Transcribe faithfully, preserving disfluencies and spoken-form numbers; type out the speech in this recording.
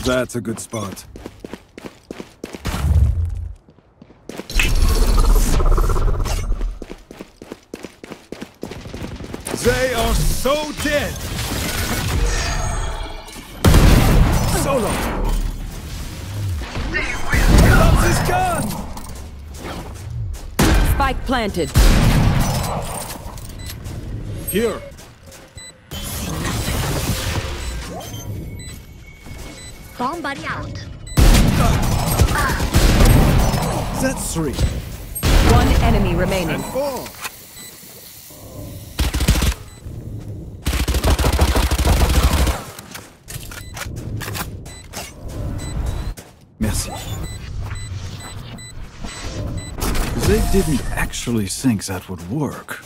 That's a good spot. They are so dead! Solo! Loves his gun! Spike planted. Here. Bomb buddy out. That's three. One enemy remaining. And four. Merci. They didn't actually think that would work.